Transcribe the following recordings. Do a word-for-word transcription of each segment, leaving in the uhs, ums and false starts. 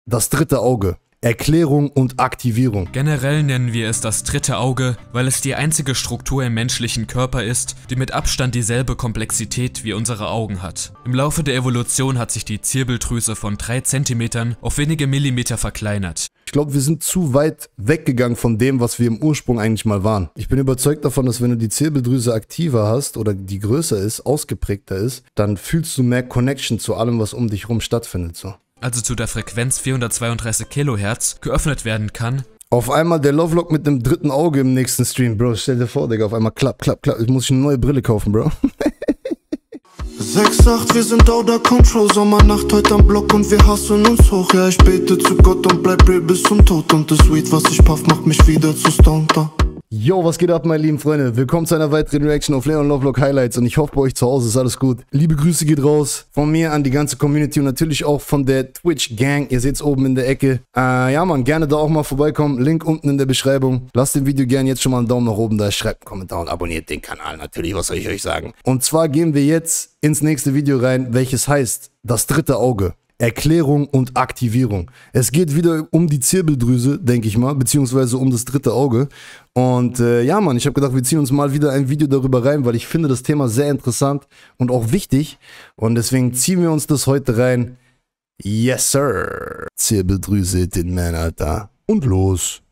Das dritte Auge. Erklärung und Aktivierung. Generell nennen wir es das dritte Auge, weil es die einzige Struktur im menschlichen Körper ist, die mit Abstand dieselbe Komplexität wie unsere Augen hat. Im Laufe der Evolution hat sich die Zirbeldrüse von drei Zentimetern auf wenige Millimeter verkleinert. Ich glaube, wir sind zu weit weggegangen von dem, was wir im Ursprung eigentlich mal waren. Ich bin überzeugt davon, dass wenn du die Zirbeldrüse aktiver hast oder die größer ist, ausgeprägter ist, dann fühlst du mehr Connection zu allem, was um dich herum stattfindet. So. Also zu der Frequenz vierhundertzweiunddreißig Kilohertz, geöffnet werden kann. Auf einmal der Lovelock mit dem dritten Auge im nächsten Stream, Bro. Stell dir vor, Digga, auf einmal klapp, klapp, klapp. Ich muss ich eine neue Brille kaufen, Bro. sechs acht, wir sind out of control, Sommernacht heute am Block und wir hasseln uns hoch. Ja, ich bete zu Gott und bleib real bis zum Tod. Und das Weed, was ich puff, macht mich wieder zu stonter. Yo, was geht ab, meine lieben Freunde? Willkommen zu einer weiteren Reaction auf Leon Lovelock Highlights und ich hoffe, bei euch zu Hause ist alles gut. Liebe Grüße geht raus von mir an die ganze Community und natürlich auch von der Twitch-Gang. Ihr seht es oben in der Ecke. Äh, ja, man, gerne da auch mal vorbeikommen. Link unten in der Beschreibung. Lasst dem Video gerne jetzt schon mal einen Daumen nach oben da. Schreibt einen Kommentar und abonniert den Kanal natürlich, was soll ich euch sagen. Und zwar gehen wir jetzt ins nächste Video rein, welches heißt Das dritte Auge. Erklärung und Aktivierung. Es geht wieder um die Zirbeldrüse, denke ich mal, beziehungsweise um das dritte Auge. Und äh, ja, Mann, ich habe gedacht, wir ziehen uns mal wieder ein Video darüber rein, weil ich finde das Thema sehr interessant und auch wichtig. Und deswegen ziehen wir uns das heute rein. Yes, sir. Zirbeldrüse, den Man, Alter. Und los.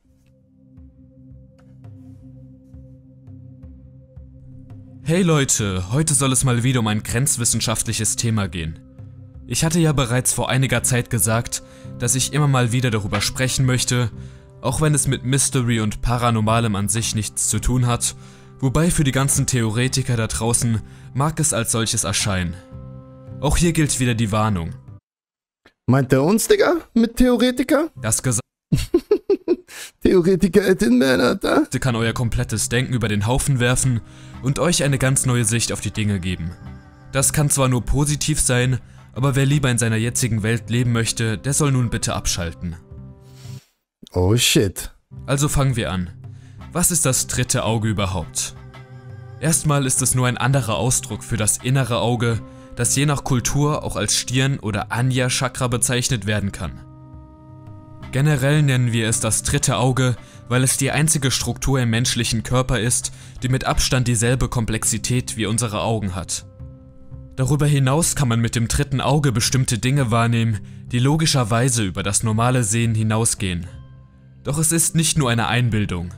Hey Leute, heute soll es mal wieder um ein grenzwissenschaftliches Thema gehen. Ich hatte ja bereits vor einiger Zeit gesagt, dass ich immer mal wieder darüber sprechen möchte, auch wenn es mit Mystery und Paranormalem an sich nichts zu tun hat, wobei für die ganzen Theoretiker da draußen mag es als solches erscheinen. Auch hier gilt wieder die Warnung. Meint er uns, Digga, mit Theoretiker? Das Gesagte Theoretiker at den Man, Alter. kann euer komplettes Denken über den Haufen werfen und euch eine ganz neue Sicht auf die Dinge geben. Das kann zwar nur positiv sein, aber wer lieber in seiner jetzigen Welt leben möchte, der soll nun bitte abschalten. Oh shit. Also fangen wir an. Was ist das dritte Auge überhaupt? Erstmal ist es nur ein anderer Ausdruck für das innere Auge, das je nach Kultur auch als Stirn- oder Anya-Chakra bezeichnet werden kann. Generell nennen wir es das dritte Auge, weil es die einzige Struktur im menschlichen Körper ist, die mit Abstand dieselbe Komplexität wie unsere Augen hat. Darüber hinaus kann man mit dem dritten Auge bestimmte Dinge wahrnehmen, die logischerweise über das normale Sehen hinausgehen. Doch es ist nicht nur eine Einbildung.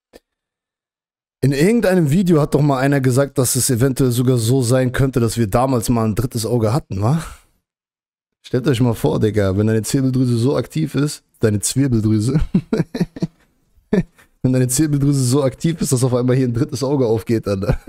In irgendeinem Video hat doch mal einer gesagt, dass es eventuell sogar so sein könnte, dass wir damals mal ein drittes Auge hatten, wa? Stellt euch mal vor, Digga, wenn deine Zirbeldrüse so aktiv ist, deine Zwirbeldrüse, wenn deine Zirbeldrüse so aktiv ist, dass auf einmal hier ein drittes Auge aufgeht, Alter.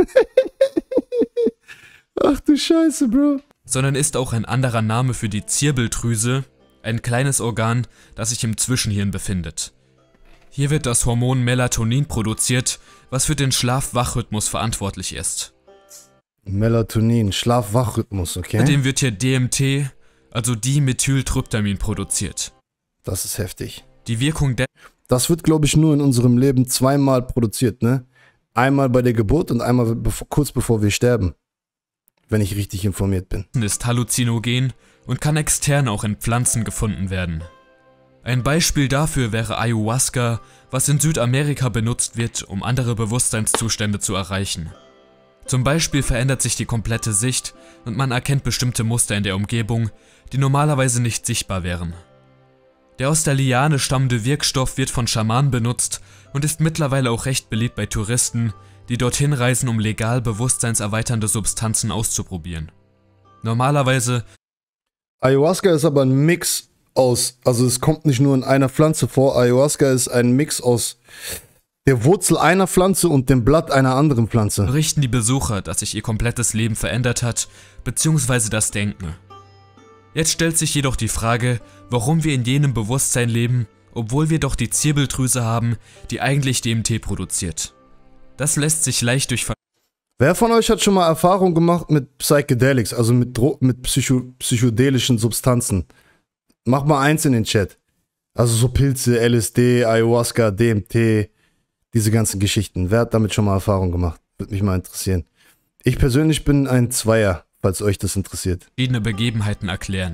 Ach du Scheiße, Bro. Sondern ist auch ein anderer Name für die Zirbeldrüse, ein kleines Organ, das sich im Zwischenhirn befindet. Hier wird das Hormon Melatonin produziert, was für den Schlaf-Wach-Rhythmus verantwortlich ist. Melatonin, Schlaf-Wach-Rhythmus, okay? Außerdem wird hier D M T, also Dimethyltryptamin, produziert. Das ist heftig. Die Wirkung der Das wird, glaube ich, nur in unserem Leben zweimal produziert, ne? Einmal bei der Geburt und einmal bevor, kurz bevor wir sterben. Wenn ich richtig informiert bin. Ist halluzinogen und kann extern auch in Pflanzen gefunden werden. Ein Beispiel dafür wäre Ayahuasca, was in Südamerika benutzt wird, um andere Bewusstseinszustände zu erreichen. Zum Beispiel verändert sich die komplette Sicht und man erkennt bestimmte Muster in der Umgebung, die normalerweise nicht sichtbar wären. Der aus der Liane stammende Wirkstoff wird von Schamanen benutzt und ist mittlerweile auch recht beliebt bei Touristen, die dorthin reisen, um legal bewusstseinserweiternde Substanzen auszuprobieren. Normalerweise... Ayahuasca ist aber ein Mix aus, also es kommt nicht nur in einer Pflanze vor, Ayahuasca ist ein Mix aus der Wurzel einer Pflanze und dem Blatt einer anderen Pflanze. Berichten die Besucher, dass sich ihr komplettes Leben verändert hat, beziehungsweise das Denken. Jetzt stellt sich jedoch die Frage, warum wir in jenem Bewusstsein leben, obwohl wir doch die Zirbeldrüse haben, die eigentlich D M T produziert. Das lässt sich leicht durch... Wer von euch hat schon mal Erfahrung gemacht mit Psychedelics, also mit, Dro mit Psycho psychedelischen Substanzen? Mach mal eins in den Chat. Also so Pilze, L S D, Ayahuasca, D M T, diese ganzen Geschichten. Wer hat damit schon mal Erfahrung gemacht? Würde mich mal interessieren. Ich persönlich bin ein Zweier, falls euch das interessiert. ...verschiedene Begebenheiten erklären.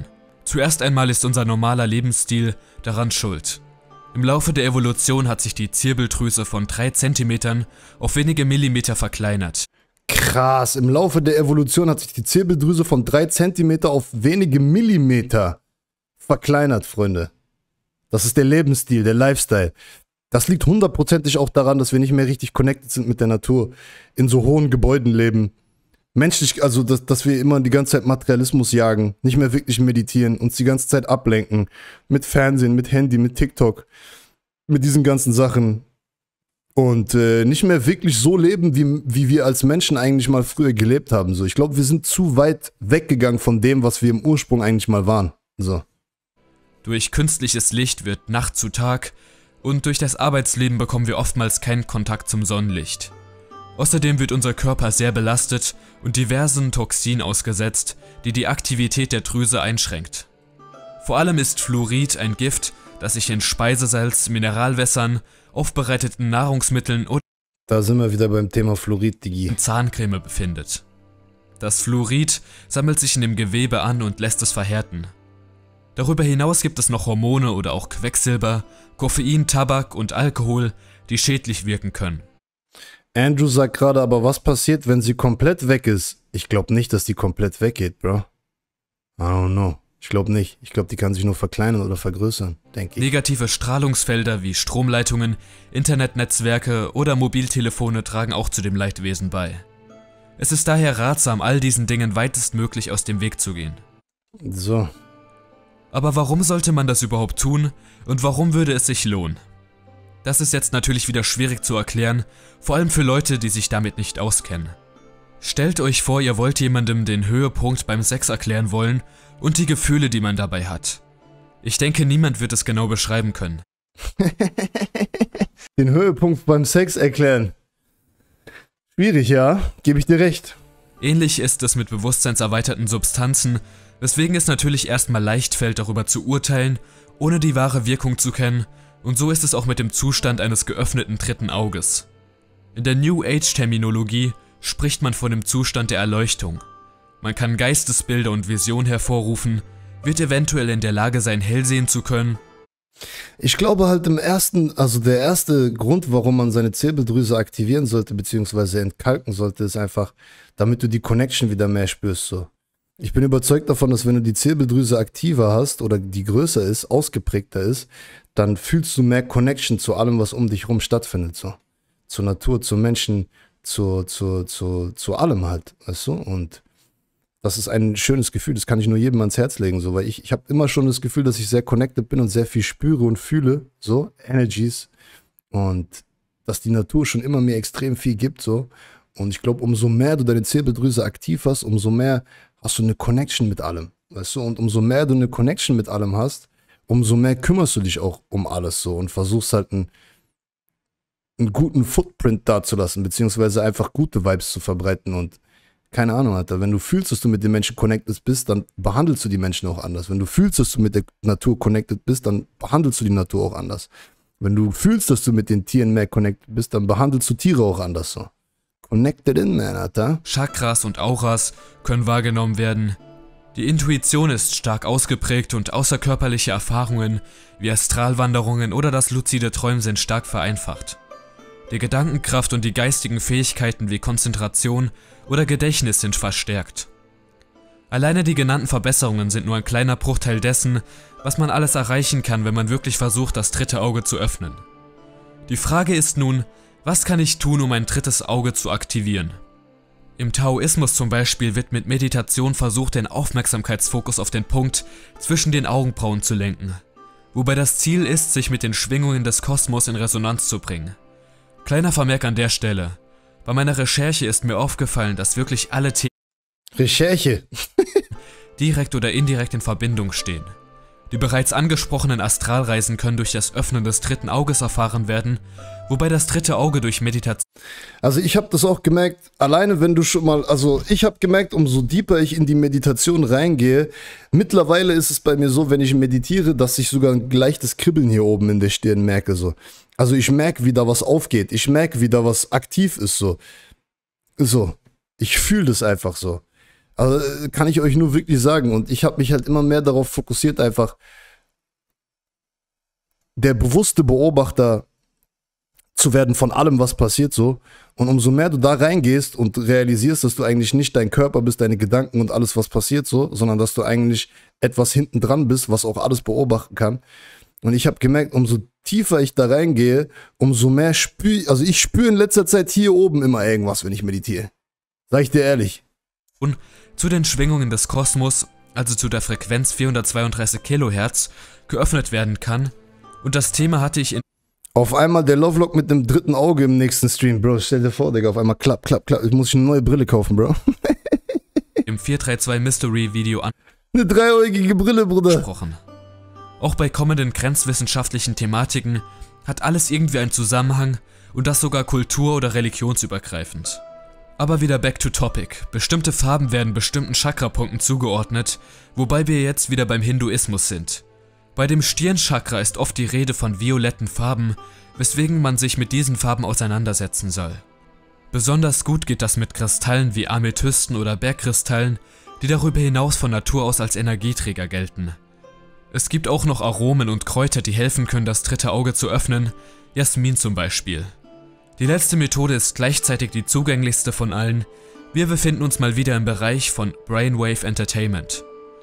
Zuerst einmal ist unser normaler Lebensstil daran schuld. Im Laufe der Evolution hat sich die Zirbeldrüse von drei Zentimetern auf wenige Millimeter verkleinert. Krass, im Laufe der Evolution hat sich die Zirbeldrüse von drei Zentimeter auf wenige Millimeter verkleinert, Freunde. Das ist der Lebensstil, der Lifestyle. Das liegt hundertprozentig auch daran, dass wir nicht mehr richtig connected sind mit der Natur, in so hohen Gebäuden leben. Menschlich, also dass, dass wir immer die ganze Zeit Materialismus jagen, nicht mehr wirklich meditieren, uns die ganze Zeit ablenken. Mit Fernsehen, mit Handy, mit TikTok, mit diesen ganzen Sachen. Und äh, nicht mehr wirklich so leben, wie, wie wir als Menschen eigentlich mal früher gelebt haben. So, ich glaube, wir sind zu weit weggegangen von dem, was wir im Ursprung eigentlich mal waren. So. Durch künstliches Licht wird Nacht zu Tag und durch das Arbeitsleben bekommen wir oftmals keinen Kontakt zum Sonnenlicht. Außerdem wird unser Körper sehr belastet und diversen Toxinen ausgesetzt, die die Aktivität der Drüse einschränkt. Vor allem ist Fluorid ein Gift, das sich in Speisesalz, Mineralwässern, aufbereiteten Nahrungsmitteln oder da sind wir wieder beim Thema Fluorid, Digi. Zahncreme befindet. Das Fluorid sammelt sich in dem Gewebe an und lässt es verhärten. Darüber hinaus gibt es noch Hormone oder auch Quecksilber, Koffein, Tabak und Alkohol, die schädlich wirken können. Andrew sagt gerade, aber was passiert, wenn sie komplett weg ist? Ich glaube nicht, dass die komplett weggeht, Bro. I don't know. Ich glaube nicht. Ich glaube, die kann sich nur verkleinern oder vergrößern, denke ich. Negative Strahlungsfelder wie Stromleitungen, Internetnetzwerke oder Mobiltelefone tragen auch zu dem Leidwesen bei. Es ist daher ratsam, all diesen Dingen weitestmöglich aus dem Weg zu gehen. So. Aber warum sollte man das überhaupt tun und warum würde es sich lohnen? Das ist jetzt natürlich wieder schwierig zu erklären, vor allem für Leute, die sich damit nicht auskennen. Stellt euch vor, ihr wollt jemandem den Höhepunkt beim Sex erklären wollen und die Gefühle, die man dabei hat. Ich denke, niemand wird es genau beschreiben können. Den Höhepunkt beim Sex erklären. Schwierig, ja, gebe ich dir recht. Ähnlich ist es mit bewusstseinserweiterten Substanzen, weswegen es natürlich erstmal leicht fällt, darüber zu urteilen, ohne die wahre Wirkung zu kennen, und so ist es auch mit dem Zustand eines geöffneten dritten Auges. In der New Age-Terminologie spricht man von dem Zustand der Erleuchtung. Man kann Geistesbilder und Visionen hervorrufen, wird eventuell in der Lage sein, hell sehen zu können. Ich glaube halt im ersten, also der erste Grund, warum man seine Zirbeldrüse aktivieren sollte, beziehungsweise entkalken sollte, ist einfach, damit du die Connection wieder mehr spürst, so. Ich bin überzeugt davon, dass wenn du die Zirbeldrüse aktiver hast oder die größer ist, ausgeprägter ist, dann fühlst du mehr Connection zu allem, was um dich herum stattfindet, so. Zur Natur, zu Menschen, zu, zu, zu, zu allem halt, weißt du? Und das ist ein schönes Gefühl, das kann ich nur jedem ans Herz legen, so, weil ich, ich habe immer schon das Gefühl, dass ich sehr connected bin und sehr viel spüre und fühle, so, Energies, und dass die Natur schon immer mir extrem viel gibt, so. Und ich glaube, umso mehr du deine Zirbeldrüse aktiv hast, umso mehr hast du eine Connection mit allem, weißt du? Und umso mehr du eine Connection mit allem hast, umso mehr kümmerst du dich auch um alles so und versuchst halt einen, einen guten Footprint dazulassen, beziehungsweise einfach gute Vibes zu verbreiten. Und keine Ahnung, Alter, wenn du fühlst, dass du mit den Menschen connected bist, dann behandelst du die Menschen auch anders. Wenn du fühlst, dass du mit der Natur connected bist, dann behandelst du die Natur auch anders. Wenn du fühlst, dass du mit den Tieren mehr connected bist, dann behandelst du Tiere auch anders so. Connected in, man, Alter. Chakras und Auras können wahrgenommen werden. Die Intuition ist stark ausgeprägt und außerkörperliche Erfahrungen wie Astralwanderungen oder das luzide Träumen sind stark vereinfacht. Die Gedankenkraft und die geistigen Fähigkeiten wie Konzentration oder Gedächtnis sind verstärkt. Alleine die genannten Verbesserungen sind nur ein kleiner Bruchteil dessen, was man alles erreichen kann, wenn man wirklich versucht, das dritte Auge zu öffnen. Die Frage ist nun, was kann ich tun, um ein drittes Auge zu aktivieren? Im Taoismus zum Beispiel wird mit Meditation versucht, den Aufmerksamkeitsfokus auf den Punkt zwischen den Augenbrauen zu lenken, wobei das Ziel ist, sich mit den Schwingungen des Kosmos in Resonanz zu bringen. Kleiner Vermerk an der Stelle. Bei meiner Recherche ist mir aufgefallen, dass wirklich alle Themen Recherche direkt oder indirekt in Verbindung stehen. Die bereits angesprochenen Astralreisen können durch das Öffnen des dritten Auges erfahren werden, wobei das dritte Auge durch Meditation... Also ich habe das auch gemerkt, alleine wenn du schon mal, also ich habe gemerkt, umso deeper ich in die Meditation reingehe, mittlerweile ist es bei mir so, wenn ich meditiere, dass ich sogar ein leichtes Kribbeln hier oben in der Stirn merke, so. Also ich merke, wie da was aufgeht, ich merke, wie da was aktiv ist, so. So, ich fühle das einfach so. Also kann ich euch nur wirklich sagen. Und ich habe mich halt immer mehr darauf fokussiert, einfach der bewusste Beobachter zu werden von allem, was passiert so. Und umso mehr du da reingehst und realisierst, dass du eigentlich nicht dein Körper bist, deine Gedanken und alles, was passiert so, sondern dass du eigentlich etwas hinten dran bist, was auch alles beobachten kann. Und ich habe gemerkt, umso tiefer ich da reingehe, umso mehr spüre, also ich spüre in letzter Zeit hier oben immer irgendwas, wenn ich meditiere. Sag ich dir ehrlich. Und zu den Schwingungen des Kosmos, also zu der Frequenz vierhundertzweiunddreißig Kilohertz, geöffnet werden kann. Und das Thema hatte ich in Auf einmal der Lovelock mit dem dritten Auge im nächsten Stream, Bro. Stell dir vor, Digga, auf einmal klapp, klapp, klapp. Ich muss ich eine neue Brille kaufen, Bro. im vier drei zwei Mystery Video Eine dreieugige Brille, Bruder. angesprochen. Auch bei kommenden grenzwissenschaftlichen Thematiken hat alles irgendwie einen Zusammenhang und das sogar kultur- oder religionsübergreifend. Aber wieder back to topic. Bestimmte Farben werden bestimmten Chakrapunkten zugeordnet, wobei wir jetzt wieder beim Hinduismus sind. Bei dem Stirnchakra ist oft die Rede von violetten Farben, weswegen man sich mit diesen Farben auseinandersetzen soll. Besonders gut geht das mit Kristallen wie Amethysten oder Bergkristallen, die darüber hinaus von Natur aus als Energieträger gelten. Es gibt auch noch Aromen und Kräuter, die helfen können, das dritte Auge zu öffnen, Jasmin zum Beispiel. Die letzte Methode ist gleichzeitig die zugänglichste von allen. Wir befinden uns mal wieder im Bereich von Brainwave Entertainment.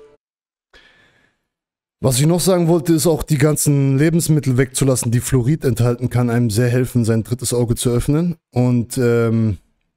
Was ich noch sagen wollte, ist auch die ganzen Lebensmittel wegzulassen, die Fluorid enthalten, kann einem sehr helfen, sein drittes Auge zu öffnen. Und ähm,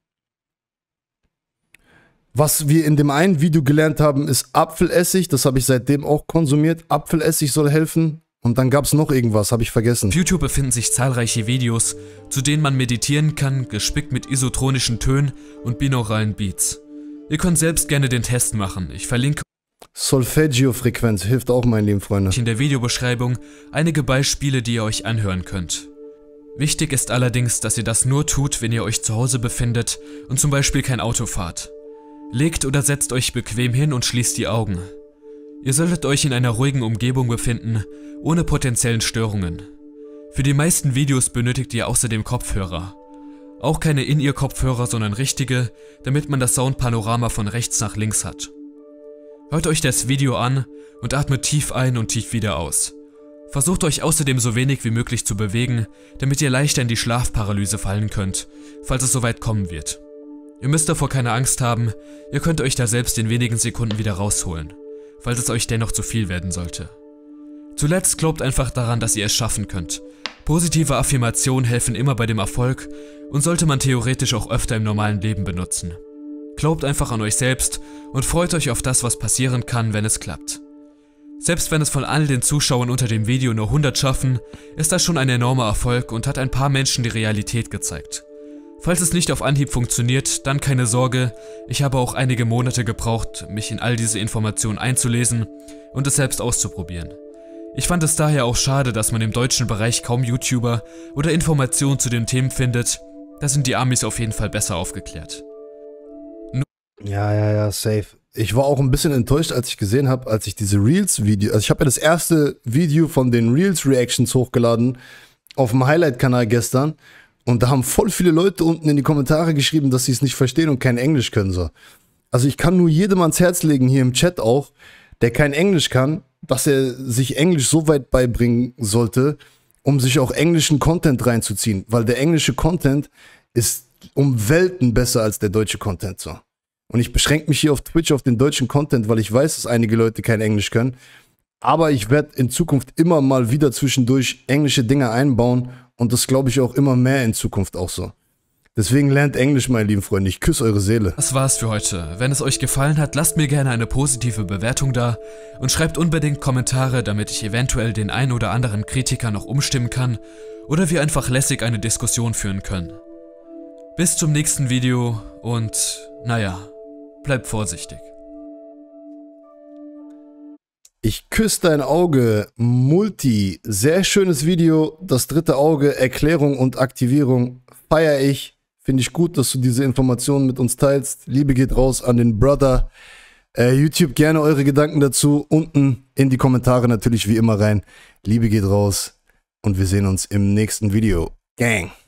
was wir in dem einen Video gelernt haben, ist Apfelessig. Das habe ich seitdem auch konsumiert. Apfelessig soll helfen. Und dann gab es noch irgendwas, habe ich vergessen. Auf YouTube befinden sich zahlreiche Videos, zu denen man meditieren kann, gespickt mit isotronischen Tönen und binauralen Beats. Ihr könnt selbst gerne den Test machen. Ich verlinke Solfeggio-Frequenz hilft auch, meine lieben Freunde. in der Videobeschreibung einige Beispiele, die ihr euch anhören könnt. Wichtig ist allerdings, dass ihr das nur tut, wenn ihr euch zu Hause befindet und zum Beispiel kein Auto fahrt. Legt oder setzt euch bequem hin und schließt die Augen. Ihr solltet euch in einer ruhigen Umgebung befinden, ohne potenziellen Störungen. Für die meisten Videos benötigt ihr außerdem Kopfhörer. Auch keine In-Ear-Kopfhörer, sondern richtige, damit man das Soundpanorama von rechts nach links hat. Hört euch das Video an und atmet tief ein und tief wieder aus. Versucht euch außerdem so wenig wie möglich zu bewegen, damit ihr leichter in die Schlafparalyse fallen könnt, falls es soweit kommen wird. Ihr müsst davor keine Angst haben, ihr könnt euch da selbst in wenigen Sekunden wieder rausholen, falls es euch dennoch zu viel werden sollte. Zuletzt glaubt einfach daran, dass ihr es schaffen könnt. Positive Affirmationen helfen immer bei dem Erfolg und sollte man theoretisch auch öfter im normalen Leben benutzen. Glaubt einfach an euch selbst und freut euch auf das, was passieren kann, wenn es klappt. Selbst wenn es von all den Zuschauern unter dem Video nur hundert schaffen, ist das schon ein enormer Erfolg und hat ein paar Menschen die Realität gezeigt. Falls es nicht auf Anhieb funktioniert, dann keine Sorge, ich habe auch einige Monate gebraucht, mich in all diese Informationen einzulesen und es selbst auszuprobieren. Ich fand es daher auch schade, dass man im deutschen Bereich kaum YouTuber oder Informationen zu den Themen findet. Da sind die Amis auf jeden Fall besser aufgeklärt. Ja, ja, ja, safe. Ich war auch ein bisschen enttäuscht, als ich gesehen habe, als ich diese Reels-Video, also ich habe ja das erste Video von den Reels-Reactions hochgeladen auf dem Highlight-Kanal gestern und da haben voll viele Leute unten in die Kommentare geschrieben, dass sie es nicht verstehen und kein Englisch können so. Also ich kann nur jedem ans Herz legen, hier im Chat auch, der kein Englisch kann, dass er sich Englisch so weit beibringen sollte, um sich auch englischen Content reinzuziehen, weil der englische Content ist um Welten besser als der deutsche Content so. Und ich beschränke mich hier auf Twitch auf den deutschen Content, weil ich weiß, dass einige Leute kein Englisch können. Aber ich werde in Zukunft immer mal wieder zwischendurch englische Dinge einbauen und das glaube ich auch immer mehr in Zukunft auch so. Deswegen lernt Englisch, meine lieben Freunde. Ich küsse eure Seele. Das war's für heute. Wenn es euch gefallen hat, lasst mir gerne eine positive Bewertung da und schreibt unbedingt Kommentare, damit ich eventuell den ein oder anderen Kritiker noch umstimmen kann oder wir einfach lässig eine Diskussion führen können. Bis zum nächsten Video und naja, bleibt vorsichtig. Ich küsse dein Auge, Multi. Sehr schönes Video. Das dritte Auge, Erklärung und Aktivierung. Feier ich. Finde ich gut, dass du diese Informationen mit uns teilst. Liebe geht raus an den Brother. Äh, YouTube, gerne eure Gedanken dazu unten in die Kommentare natürlich wie immer rein. Liebe geht raus und wir sehen uns im nächsten Video. Gang.